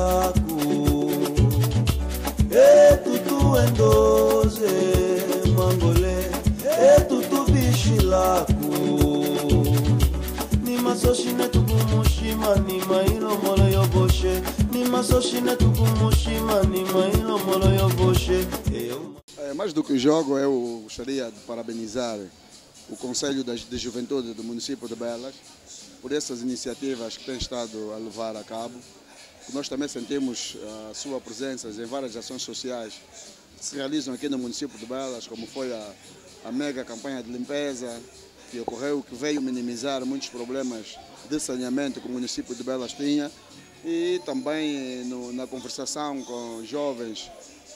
bichilaku e tutu endoze mangole e tutu bichilaku ni masoshine tukumushima ni mailo molo yoboshe ni masoshine tukumushima ni mailo molo yoboshe. Mais do que o jogo, eu gostaria de parabenizar o Conselho de Juventude do município de Belas por essas iniciativas que tem estado a levar a cabo. Nós também sentimos a sua presença em várias ações sociais que se realizam aqui no município de Belas, como foi a mega campanha de limpeza que ocorreu, que veio minimizar muitos problemas de saneamento que o município de Belas tinha, e também na conversação com jovens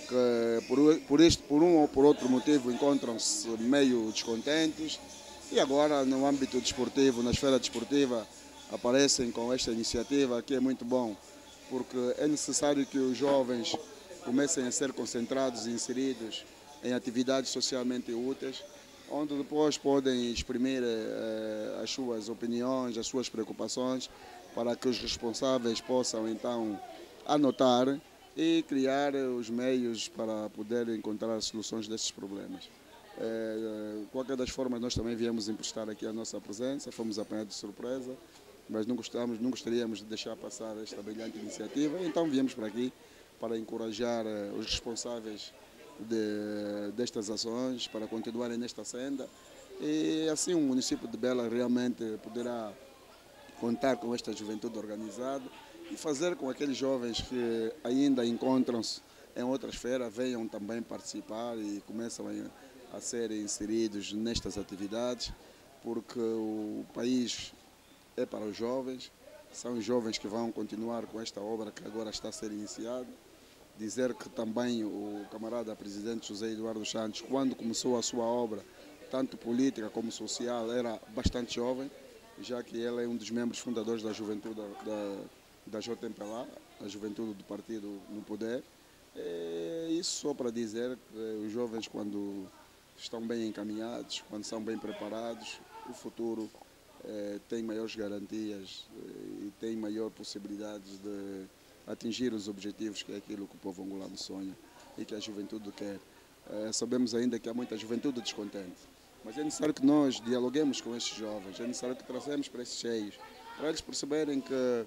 que por um ou por outro motivo encontram-se meio descontentes e agora no âmbito desportivo, na esfera desportiva, aparecem com esta iniciativa que é muito bom, porque é necessário que os jovens comecem a ser concentrados e inseridos em atividades socialmente úteis, onde depois podem exprimir as suas opiniões, as suas preocupações, para que os responsáveis possam então anotar e criar os meios para poder encontrar soluções destes problemas. De qualquer das formas, nós também viemos emprestar aqui a nossa presença, fomos apanhados de surpresa, mas não gostaríamos de deixar passar esta brilhante iniciativa, então viemos para aqui para encorajar os responsáveis destas ações para continuarem nesta senda, e assim o município de Belas realmente poderá contar com esta juventude organizada e fazer com que aqueles jovens que ainda encontram-se em outra esfera venham também participar e começam a ser inseridos nestas atividades, porque o país é para os jovens, são os jovens que vão continuar com esta obra que agora está a ser iniciada. Dizer que também o camarada presidente José Eduardo Santos, quando começou a sua obra, tanto política como social, era bastante jovem, já que ele é um dos membros fundadores da juventude da JMPLA, a juventude do partido no poder. Isso só para dizer que os jovens, quando estão bem encaminhados, quando são bem preparados, o futuro tem maiores garantias e tem maior possibilidades de atingir os objetivos, que é aquilo que o povo angolano sonha e que a juventude quer. Sabemos ainda que há muita juventude descontente, mas é necessário que nós dialoguemos com estes jovens, é necessário que trazemos para esses cheios, para eles perceberem que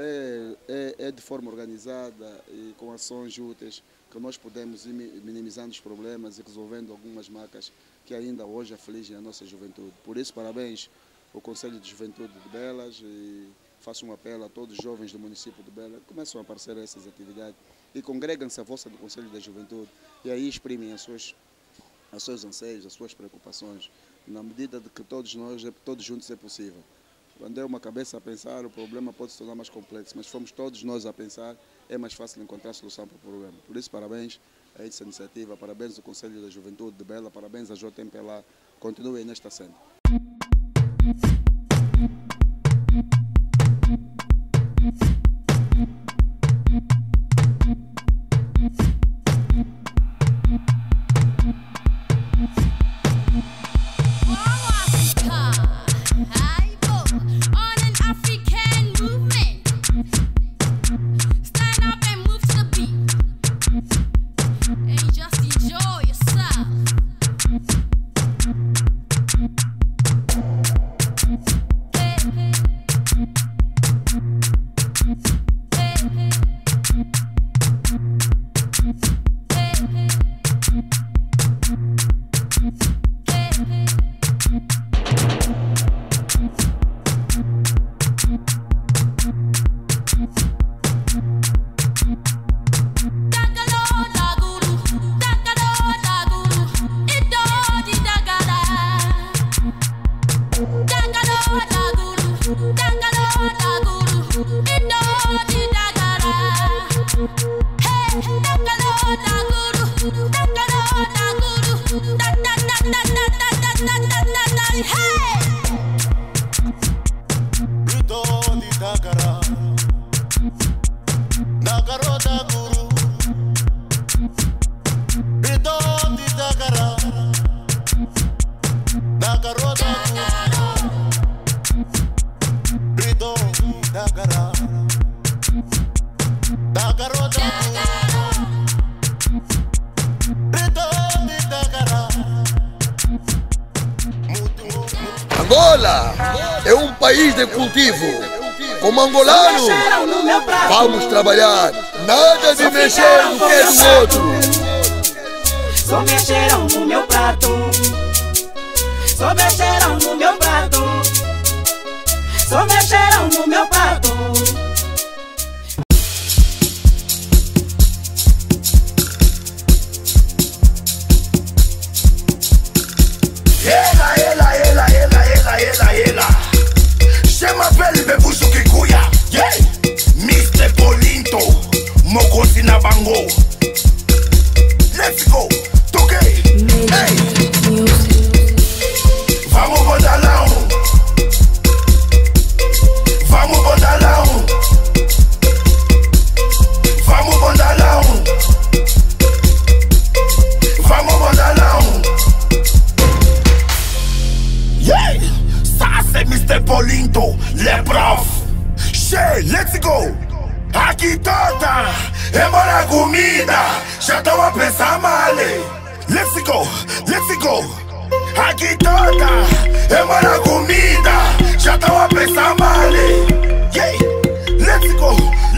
é de forma organizada e com ações úteis que nós podemos ir minimizando os problemas e resolvendo algumas marcas que ainda hoje afligem a nossa juventude. Por isso, parabéns ao Conselho de Juventude de Belas e faço um apelo a todos os jovens do município de Belas que começam a aparecer a essas atividades e congregam-se à vossa do Conselho da Juventude e aí exprimem os seus anseios, as suas preocupações, na medida de que todos juntos é possível. Quando é uma cabeça a pensar, o problema pode se tornar mais complexo, mas se formos todos nós a pensar, é mais fácil encontrar solução para o problema. Por isso, parabéns a essa iniciativa, parabéns ao Conselho da Juventude de Belas, parabéns à JMPLA, continuem nesta senda. é um país de cultivo. Como angolanos, vamos trabalhar. Nada de mexer no que é do outro. Só mexeram no meu prato. Só mexeram no meu prato. Só mexeram no meu prato. Ela chama pele bebucho que cuia. Yeah. Mr. Polinto Mokosi na bango. Let's go. Toquei. Hey. Vamos bodalão. Vamos bodalão. Vamos bodalão. Vamos bodalão. Yeah. Sasse Mr. Polinto, le prof. Che, let's go. Aqui toda, embora a comida, já tô a pensar mal. Let's go, let's go. Aqui toda, embora a comida, já tô a pensar mal. Yeah, let's go.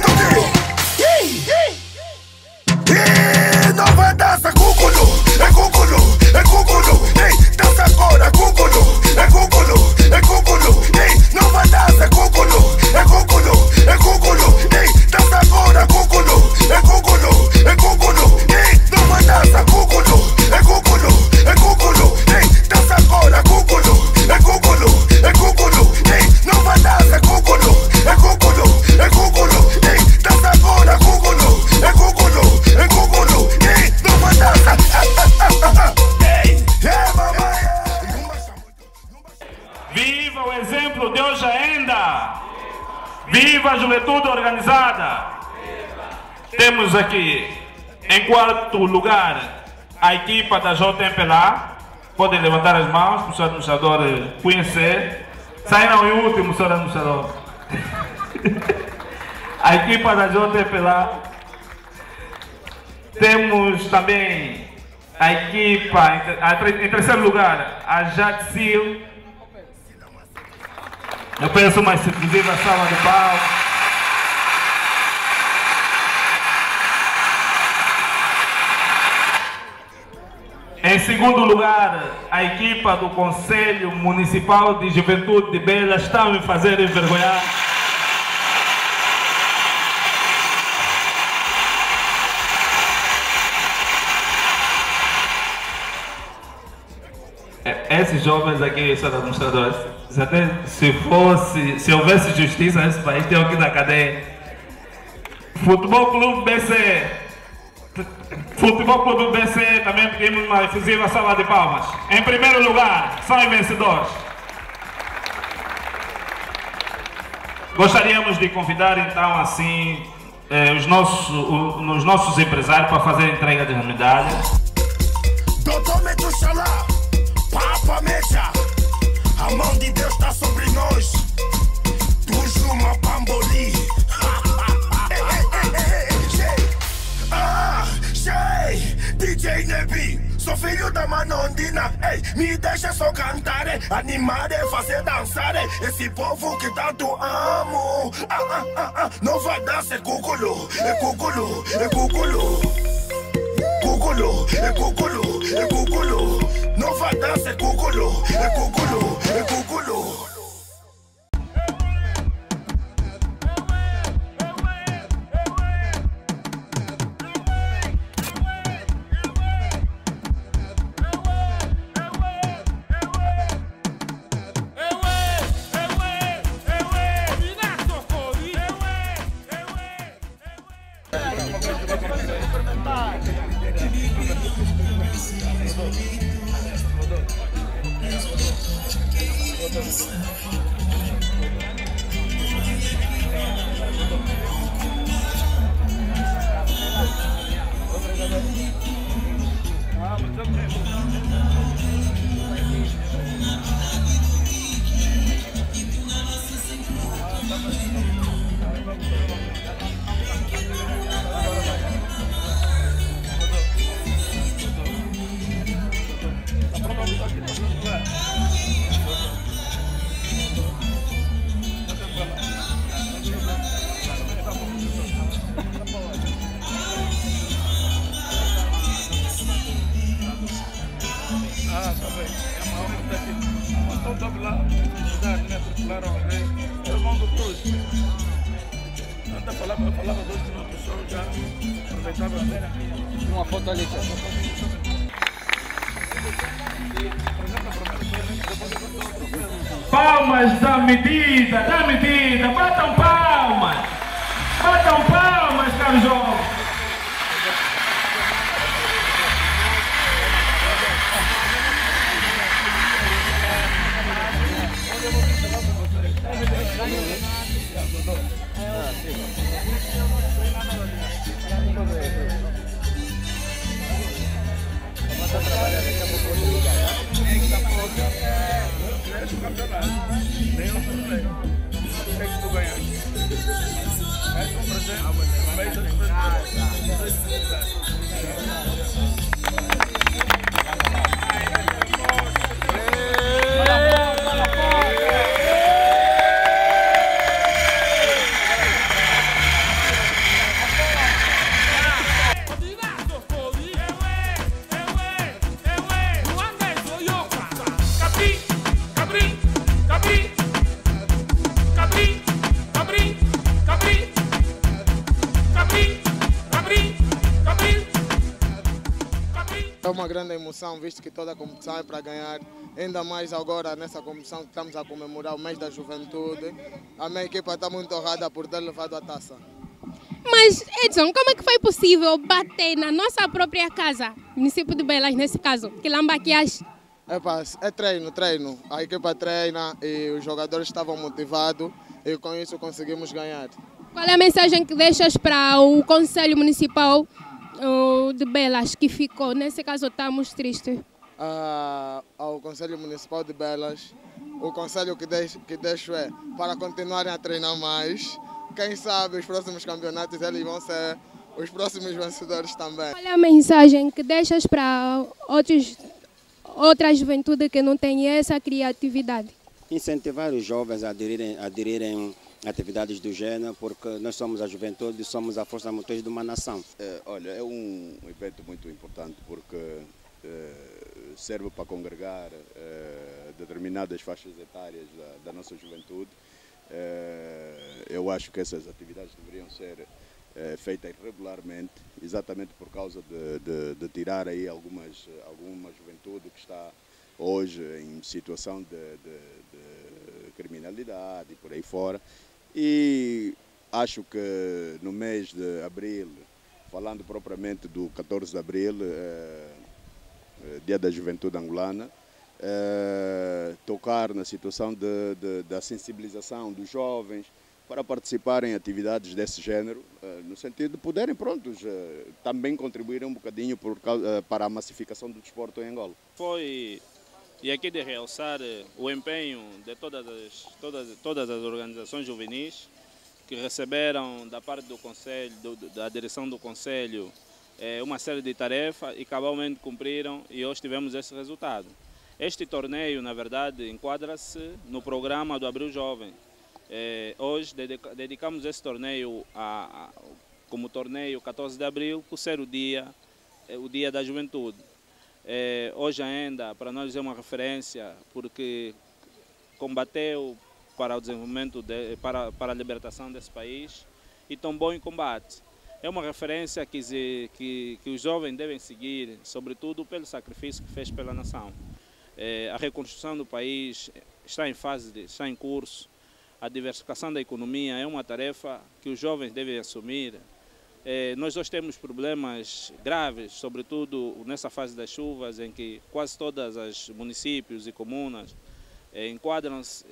Yeah, nova dança, cúculo, é cúculo, é cúculo. Ei, dança agora, cúculo, é cúculo, é cúculo. Ei, nova dança, cúculo, é cúculo, é cúculo. Ei, dança agora, cúculo, é cúculo, é cúculo. Ei, nova dança, cúculo, é cúculo, é cúculo. Ei, dança agora, cúculo, é cúculo, é cúculo. Ei, nova dança, cúculo, é cúculo, é cúculo. Ei, dança agora, cúculo, é cúculo, é cúculo. Ei, nova dança. Ei, mamãe. Viva o exemplo de hoje ainda! Viva a juventude organizada! Temos aqui, em quarto lugar, a equipa da JMPLA. Podem levantar as mãos para o senhor administrador conhecer. Saíram em último, senhor administrador. A equipa da JMPLA. Temos também a equipa, em terceiro lugar, a JATSIL. Eu peço uma exclusiva salva de palmas. Em segundo lugar, a equipa do Conselho Municipal de Juventude de Bela está a me fazer envergonhar. Esses jovens aqui, senhor administrador, se houvesse justiça nesse país, tem aqui na cadeia. Futebol Clube BC. Futebol Clube BC também pedimos uma efusiva salva de palmas. Em primeiro lugar, são os vencedores. Gostaríamos de convidar então assim os nossos empresários para fazer a entrega de medalhas. Doutor Metuxalá, Papa Mecha, a mão de Deus está sobre nós. Tu Juma Pamboli. DJ Nebi, sou filho da Manondina. Ei, me deixa só cantar, animar, fazer dançar esse povo que tanto amo. Nova dança é cúculo, é cúculo, é cúculo. Cúculo, é cúculo, é cúculo. Nova dança é cúculo, é cúculo, é cúculo. faltava 2 minutos só, já aproveitava a ver aqui. Uma foto ali, Palmas da medida, batam palmas, caros jovens. É uma grande emoção, visto que toda a competição é para ganhar, ainda mais agora nessa competição que estamos a comemorar o mês da juventude. A minha equipa está muito honrada por ter levado a taça. Mas, Edson, como é que foi possível bater na nossa própria casa, município de Belas, nesse caso? Que lambaquias? É treino. A equipa treina e os jogadores estavam motivados e com isso conseguimos ganhar. Qual é a mensagem que deixas para o Conselho Municipal de Belas que ficou? Nesse caso estamos tristes. Ao Conselho Municipal de Belas, o conselho que deixo é para continuarem a treinar mais. Quem sabe os próximos campeonatos eles vão ser os próximos vencedores também. Qual é a mensagem que deixas para outra juventude que não tem essa criatividade? Incentivar os jovens a aderirem atividades do gênero, porque nós somos a juventude e somos a força motriz de uma nação. Olha, é um evento muito importante porque serve para congregar determinadas faixas etárias da nossa juventude. Eu acho que essas atividades deveriam ser feitas regularmente, exatamente por causa de tirar aí alguma juventude que está hoje em situação de criminalidade e por aí fora. E acho que no mês de abril, falando propriamente do 14 de abril, Dia da Juventude Angolana, tocar na situação da sensibilização dos jovens para participarem em atividades desse género, no sentido de poderem, também contribuir um bocadinho para a massificação do desporto em Angola. E aqui de realçar o empenho de todas as organizações juvenis que receberam da parte do Conselho, da direção do Conselho, uma série de tarefas e cabalmente cumpriram e hoje tivemos esse resultado. Este torneio, na verdade, enquadra-se no programa do Abril Jovem. Hoje dedicamos esse torneio como torneio 14 de abril, por ser o dia da juventude. Hoje ainda, para nós é uma referência, porque combateu para o desenvolvimento, para a libertação desse país e tombou em combate. É uma referência que os jovens devem seguir, sobretudo pelo sacrifício que fez pela nação. A reconstrução do país está em curso. A diversificação da economia é uma tarefa que os jovens devem assumir. Nós hoje temos problemas graves, sobretudo nessa fase das chuvas, em que quase todos os municípios e comunas encontram-se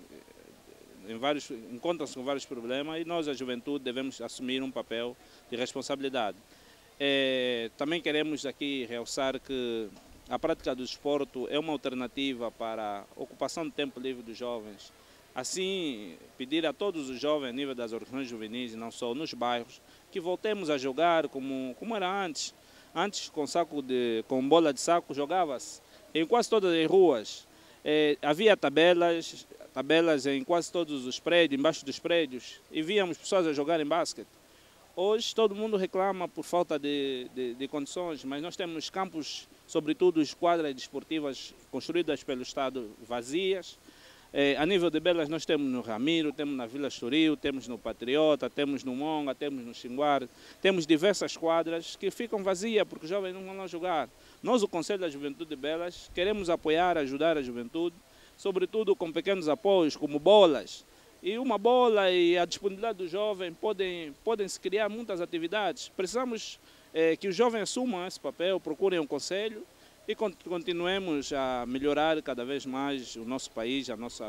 com vários problemas e nós, a juventude, devemos assumir um papel de responsabilidade. Também queremos aqui realçar que a prática do desporto é uma alternativa para a ocupação do tempo livre dos jovens. Assim, pedir a todos os jovens, a nível das organizações juvenis e não só, nos bairros, que voltemos a jogar como era antes. Antes, com bola de saco, jogava-se em quase todas as ruas. Havia tabelas em quase todos os prédios, embaixo dos prédios, e víamos pessoas a jogar em basquete. Hoje, todo mundo reclama por falta de condições, mas nós temos campos, sobretudo as quadras desportivas construídas pelo Estado, vazias. A nível de Belas nós temos no Ramiro, temos na Vila Estoril, temos no Patriota, temos no Monga, temos no Xinguar, temos diversas quadras que ficam vazias porque os jovens não vão lá jogar. Nós, o Conselho da Juventude de Belas, queremos apoiar, ajudar a juventude, sobretudo com pequenos apoios como bolas. E uma bola e a disponibilidade do jovem podem se criar muitas atividades. Precisamos que os jovens assumam esse papel, procurem um conselho e continuemos a melhorar cada vez mais o nosso país,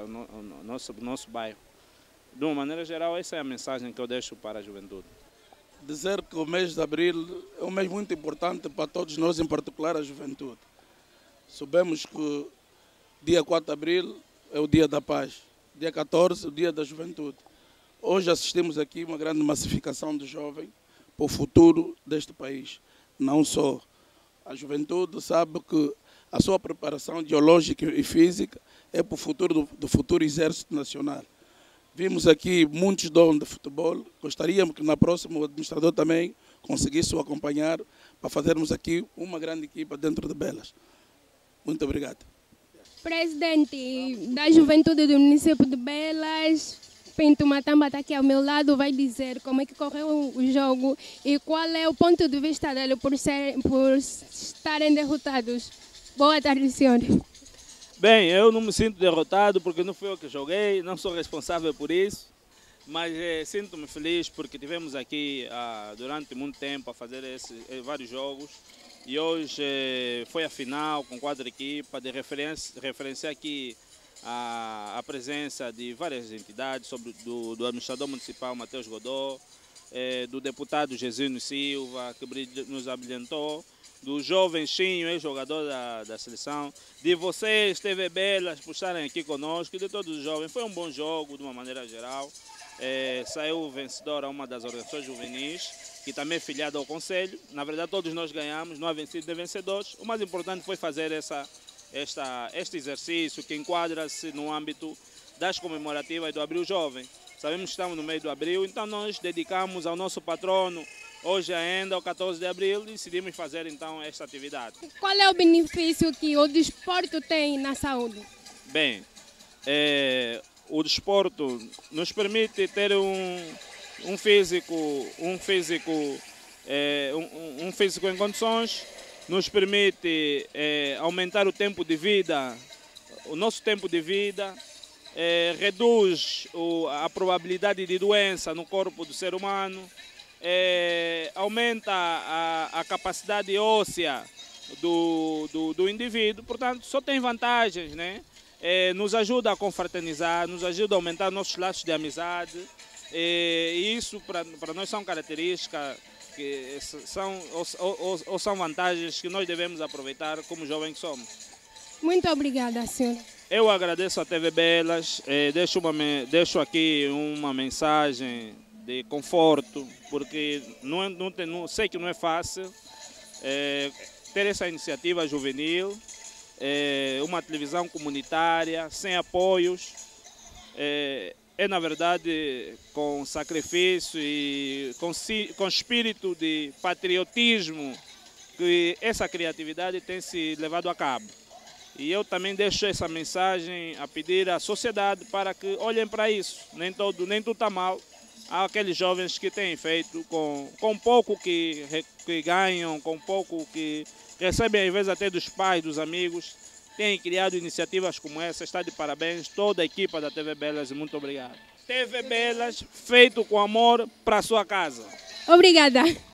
o nosso bairro. De uma maneira geral, essa é a mensagem que eu deixo para a juventude. Dizer que o mês de abril é um mês muito importante para todos nós, em particular a juventude. Sabemos que dia 4 de abril é o dia da paz, dia 14 é o dia da juventude. Hoje assistimos aqui uma grande massificação de jovens para o futuro deste país. Não só a juventude sabe que a sua preparação ideológica e física é para o futuro do futuro Exército Nacional. Vimos aqui muitos donos de futebol. Gostaríamos que na próxima o administrador também conseguisse o acompanhar para fazermos aqui uma grande equipa dentro de Belas. Muito obrigado. Presidente da Juventude do município de Belas, Pinto Matamba está aqui ao meu lado, vai dizer como é que correu o jogo e qual é o ponto de vista dele por estarem derrotados. Boa tarde, senhor. Bem, eu não me sinto derrotado porque não fui eu que joguei, não sou responsável por isso, mas sinto-me feliz porque tivemos aqui durante muito tempo a fazer vários jogos e hoje foi a final com 4 equipas, de referenciar aqui a presença de várias entidades, do administrador municipal Mateus Godó, do deputado Jesuíno Silva, que nos abrilhantou, do jovem Chinho, ex-jogador da seleção, de vocês, TV Belas, por estarem aqui conosco, e de todos os jovens. Foi um bom jogo, de uma maneira geral. Saiu vencedor a uma das organizações juvenis, que também é filiada ao Conselho. Na verdade, todos nós ganhamos, não há vencidos nem vencedores. O mais importante foi fazer este exercício que enquadra-se no âmbito das comemorativas do Abril Jovem. Sabemos que estamos no meio do Abril, então nós dedicamos ao nosso patrono, hoje ainda, o 14 de abril, e decidimos fazer então esta atividade. Qual é o benefício que o desporto tem na saúde? Bem, o desporto nos permite ter um físico em condições, nos permite aumentar o tempo de vida, o nosso tempo de vida, reduz a probabilidade de doença no corpo do ser humano, aumenta a capacidade óssea do indivíduo, portanto só tem vantagens, né? Nos ajuda a confraternizar, nos ajuda a aumentar nossos laços de amizade, e isso para nós são características que são vantagens que nós devemos aproveitar como jovens que somos. Muito obrigada, senhor. Eu agradeço a TV Belas, deixo aqui uma mensagem de conforto, porque sei que não é fácil ter essa iniciativa juvenil, uma televisão comunitária, sem apoios, na verdade com sacrifício e com espírito de patriotismo que essa criatividade tem se levado a cabo. E eu também deixo essa mensagem a pedir à sociedade para que olhem para isso. Nem tudo está mal. Há aqueles jovens que têm feito com pouco que ganham, com pouco que recebem, às vezes até dos pais, dos amigos, têm criado iniciativas como essa. Está de parabéns toda a equipa da TV Belas e muito obrigado. TV Belas, feito com amor para a sua casa. Obrigada.